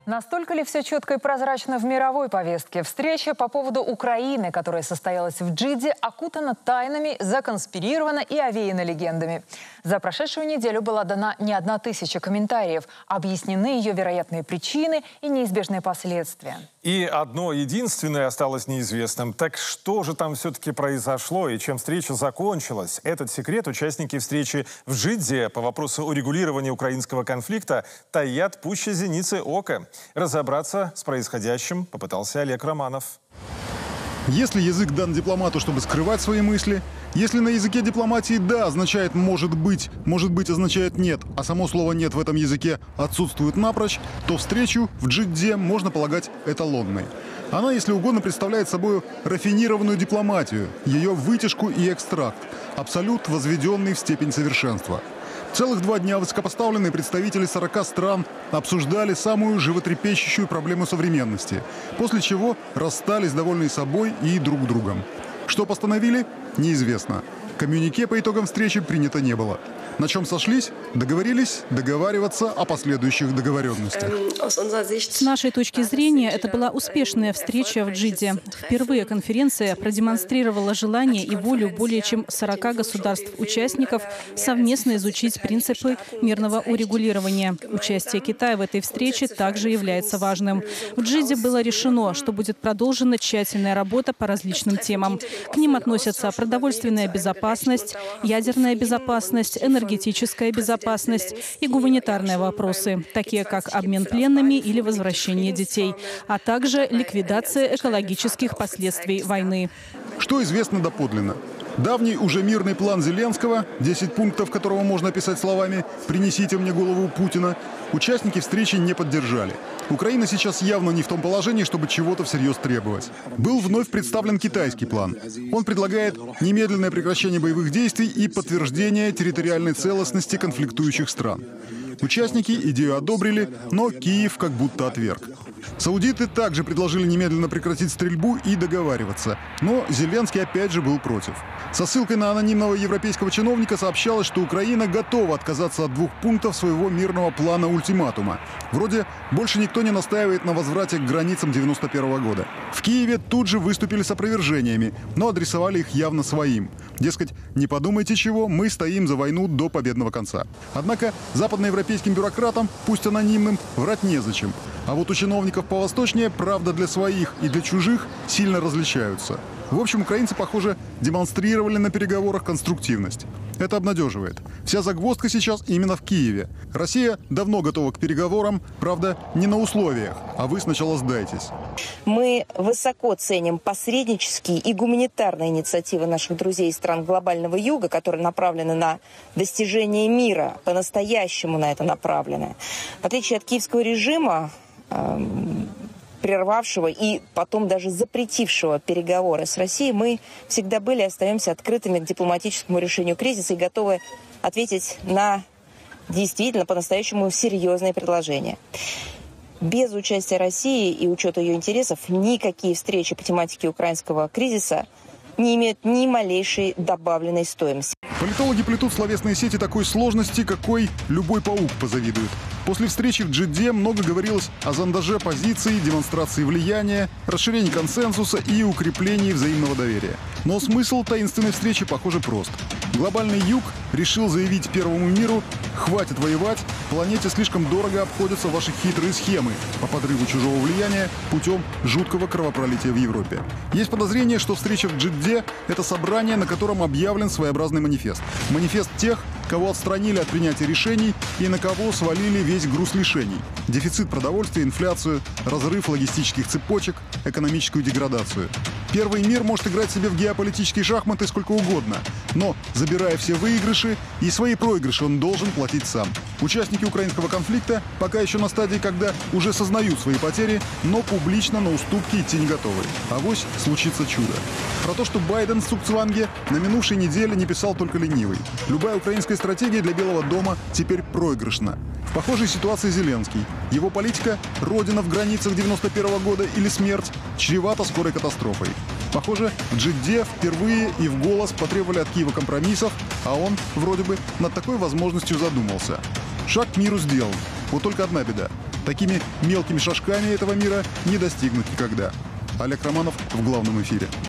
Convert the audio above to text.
Настолько ли все четко и прозрачно в мировой повестке? Встреча по поводу Украины, которая состоялась в Джидде, окутана тайнами, законспирирована и овеяна легендами. За прошедшую неделю была дана не 1000 комментариев. Объяснены ее вероятные причины и неизбежные последствия. И одно единственное осталось неизвестным. Так что же там все-таки произошло и чем встреча закончилась? Этот секрет участники встречи в Джидде по вопросу урегулирования украинского конфликта таят пуще зеницы ока. Разобраться с происходящим попытался Олег Романов. Если язык дан дипломату, чтобы скрывать свои мысли, если на языке дипломатии «да» означает «может быть» означает «нет», а само слово «нет» в этом языке отсутствует напрочь, то встречу в Джидде можно полагать эталонной. Она, если угодно, представляет собой рафинированную дипломатию, ее вытяжку и экстракт, абсолют, возведенный в степень совершенства. Целых 2 дня высокопоставленные представители 40 стран обсуждали самую животрепещущую проблему современности, после чего расстались довольные собой и друг другом. Что постановили? Неизвестно. Коммюнике по итогам встречи принято не было. На чем сошлись? Договорились договариваться о последующих договоренностях. С нашей точки зрения, это была успешная встреча в Джидде. Впервые конференция продемонстрировала желание и волю более чем 40 государств-участников совместно изучить принципы мирного урегулирования. Участие Китая в этой встрече также является важным. В Джидде было решено, что будет продолжена тщательная работа по различным темам. К ним относятся продовольственная безопасность, ядерная безопасность, энергетическая безопасность и гуманитарные вопросы, такие как обмен пленными или возвращение детей, а также ликвидация экологических последствий войны. Что известно доподлинно? Давний уже мирный план Зеленского, 10 пунктов которого можно описать словами «принесите мне голову Путина», участники встречи не поддержали. Украина сейчас явно не в том положении, чтобы чего-то всерьез требовать. Был вновь представлен китайский план. Он предлагает немедленное прекращение боевых действий и подтверждение территориальной целостности конфликтующих стран. Участники идею одобрили, но Киев как будто отверг. Саудиты также предложили немедленно прекратить стрельбу и договариваться. Но Зеленский опять же был против. Со ссылкой на анонимного европейского чиновника сообщалось, что Украина готова отказаться от 2 пунктов своего мирного плана ультиматума. Вроде больше никто не настаивает на возврате к границам 1991 года. В Киеве тут же выступили с опровержениями, но адресовали их явно своим. Дескать, не подумайте чего, мы стоим за войну до победного конца. Однако западноевропейским бюрократам, пусть анонимным, врать незачем. А вот у чиновников повосточнее правда для своих и для чужих сильно различаются. В общем, украинцы, похоже, демонстрировали на переговорах конструктивность. Это обнадеживает. Вся загвоздка сейчас именно в Киеве. Россия давно готова к переговорам, правда, не на условиях, а вы сначала сдайтесь. Мы высоко ценим посреднические и гуманитарные инициативы наших друзей из стран глобального юга, которые направлены на достижение мира, по-настоящему на это направлены. В отличие от киевского режима, прервавшего и потом даже запретившего переговоры с Россией, мы всегда были и остаемся открытыми к дипломатическому решению кризиса и готовы ответить на действительно по-настоящему серьезные предложения. Без участия России и учета ее интересов никакие встречи по тематике украинского кризиса не имеют ни малейшей добавленной стоимости. Политологи плетут словесные сети такой сложности, какой любой паук позавидует. После встречи в Джидде много говорилось о зондаже позиций, демонстрации влияния, расширении консенсуса и укреплении взаимного доверия. Но смысл таинственной встречи, похоже, прост. Глобальный юг решил заявить первому миру: хватит воевать, планете слишком дорого обходятся ваши хитрые схемы по подрыву чужого влияния путем жуткого кровопролития в Европе. Есть подозрение, что встреча в Джидде – это собрание, на котором объявлен своеобразный манифест. Манифест тех, кого отстранили от принятия решений и на кого свалили весь груз лишений. Дефицит продовольствия, инфляцию, разрыв логистических цепочек, экономическую деградацию. Первый мир может играть себе в геополитические шахматы сколько угодно, но, забирая все выигрыши, и свои проигрыши он должен платить сам. Участники украинского конфликта пока еще на стадии, когда уже сознают свои потери, но публично на уступки идти не готовы. Авось случится чудо. Про то, что Байден в Цукцванге на минувшей неделе не писал только ленивый. Любая украинская стратегия для Белого дома теперь проигрышна. В похожей ситуации Зеленский. Его политика – родина в границах 91 года или смерть – чревата скорой катастрофой. Похоже, в Джидде впервые и в голос потребовали от Киева компромиссов, а он, вроде бы, над такой возможностью задумался. Шаг к миру сделан. Вот только одна беда. Такими мелкими шажками этого мира не достигнуть никогда. Олег Романов в главном эфире.